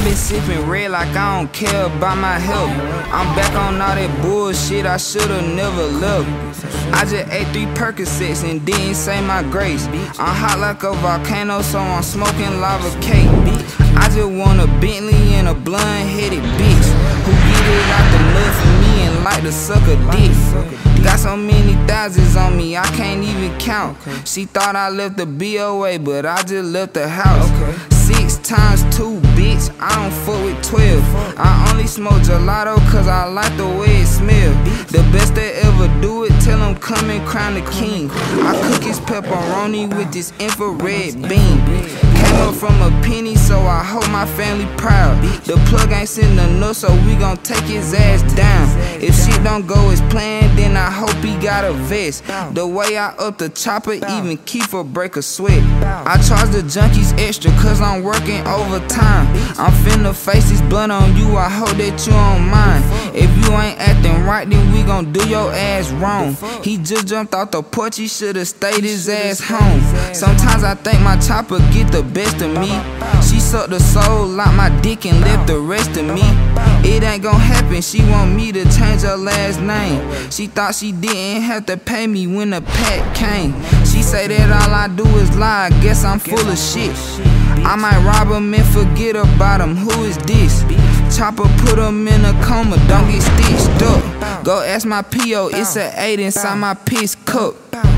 been sipping red like I don't care about my health. I'm back on all that bullshit, I should've never left. I just ate 3 Percocets and didn't say my grace. I'm hot like a volcano, so I'm smoking lava cake. I just want a Bentley and a blonde-headed bitch who get it out the mud for me and like to suck a dick. Got so many thousands on me, I can't even count. She thought I left the BOA, but I just left the house. 6 times 2, bitch, I don't fuck with 12. I only smoke gelato cause I like the way it smell. The best they ever do it, tell them come and crown the king. I cook his pepperoni with this infrared beam. Came up from a penny, so I hope my family proud. The plug ain't sending enough, so we gon' take his ass down. If shit don't go as planned, then I hope he got a vest. The way I up the chopper, even Kiefer break a sweat. I charge the junkies extra cause I'm working overtime. I'm finna face this blunt on you, I hope that you don't mind. If you ain't acting right, then we gon' do your ass wrong. He just jumped off the porch, he should've stayed his ass home. Sometimes I think my chopper get the best of me. She sucked the soul out my dick and left the rest of me. It ain't gon' happen, she want me to change her last name. She thought she didn't have to pay me when the pack came. She say that all I do is lie, I guess I'm full of shit. I might rob him and forget about him, who is this? Chopper put him in a coma, don't get stitched up. Go ask my P.O., it's an 8 inside my piss cup.